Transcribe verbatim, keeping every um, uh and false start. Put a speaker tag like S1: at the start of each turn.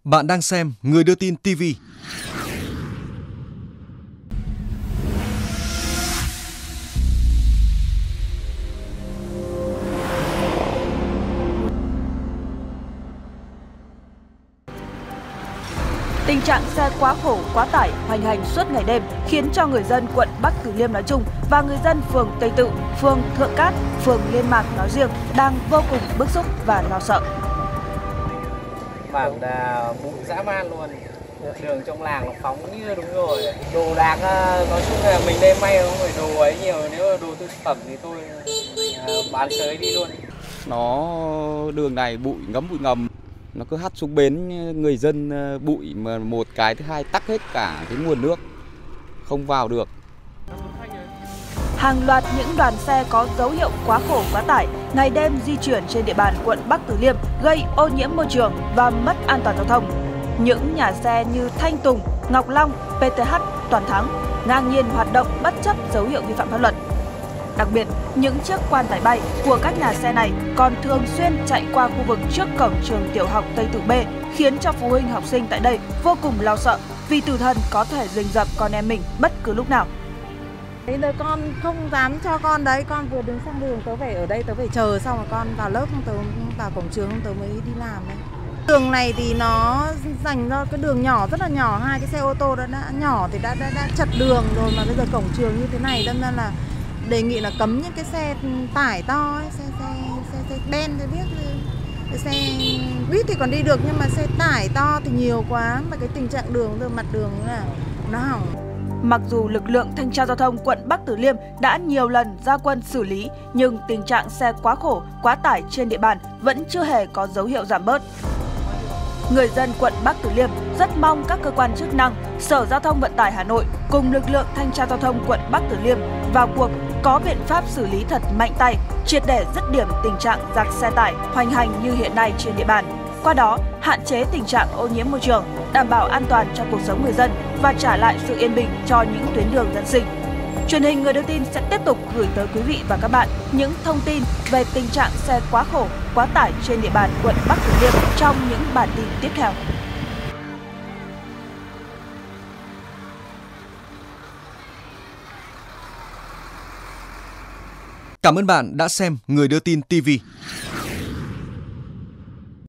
S1: Bạn đang xem Người Đưa Tin ti vi.
S2: Tình trạng xe quá khổ, quá tải hoành hành suốt ngày đêm khiến cho người dân quận Bắc Từ Liêm nói chung và người dân phường Tây Tự, phường Thượng Cát, phường Liên Mạc nói riêng đang vô cùng bức xúc và lo sợ.
S3: Bản là bụi dã man luôn, đường trong làng nó phóng như đúng rồi. Đồ đạc nói chung là mình đây may không phải đồ ấy nhiều, nếu là đồ thực phẩm thì tôi bán sới đi luôn.
S4: Nó đường này bụi ngấm bụi ngầm, nó cứ hắt xuống bến người dân bụi mà một cái, thứ hai tắc hết cả cái nguồn nước, không vào được.
S2: Hàng loạt những đoàn xe có dấu hiệu quá khổ quá tải ngày đêm di chuyển trên địa bàn quận Bắc Từ Liêm gây ô nhiễm môi trường và mất an toàn giao thông. Những nhà xe như Thanh Tùng, Ngọc Long, pê tê hát, Toàn Thắng ngang nhiên hoạt động bất chấp dấu hiệu vi phạm pháp luật. Đặc biệt, những chiếc quan tài bay của các nhà xe này còn thường xuyên chạy qua khu vực trước cổng trường tiểu học Tây Tự B, khiến cho phụ huynh học sinh tại đây vô cùng lo sợ vì tử thần có thể rình rập con em mình bất cứ lúc nào.
S5: Bây giờ con không dám cho con đấy, con vừa đứng sang đường, tớ phải ở đây, tớ phải chờ xong rồi con vào lớp, tớ vào cổng trường tớ mới đi làm đấy. Đường này thì nó dành cho cái đường nhỏ, rất là nhỏ, hai cái xe ô tô đã, đã nhỏ thì đã, đã, đã chật đường rồi, mà bây giờ cổng trường như thế này đâm ra là đề nghị là cấm những cái xe tải to ấy, xe xe xe, xe ben tôi biết, xe buýt thì còn đi được nhưng mà xe tải to thì nhiều quá, mà cái tình trạng đường rồi mặt đường là nó hỏng.
S2: Mặc dù lực lượng thanh tra giao thông quận Bắc Từ Liêm đã nhiều lần ra quân xử lý, nhưng tình trạng xe quá khổ, quá tải trên địa bàn vẫn chưa hề có dấu hiệu giảm bớt. Người dân quận Bắc Từ Liêm rất mong các cơ quan chức năng, Sở Giao thông Vận tải Hà Nội cùng lực lượng thanh tra giao thông quận Bắc Từ Liêm vào cuộc, có biện pháp xử lý thật mạnh tay, triệt để dứt điểm tình trạng giặc xe tải hoành hành như hiện nay trên địa bàn. Qua đó, hạn chế tình trạng ô nhiễm môi trường, đảm bảo an toàn cho cuộc sống người dân và trả lại sự yên bình cho những tuyến đường dân sinh. Truyền hình Người Đưa Tin sẽ tiếp tục gửi tới quý vị và các bạn những thông tin về tình trạng xe quá khổ, quá tải trên địa bàn quận Bắc Từ Liêm trong những bản tin tiếp theo.
S1: Cảm ơn bạn đã xem Người Đưa Tin ti vi.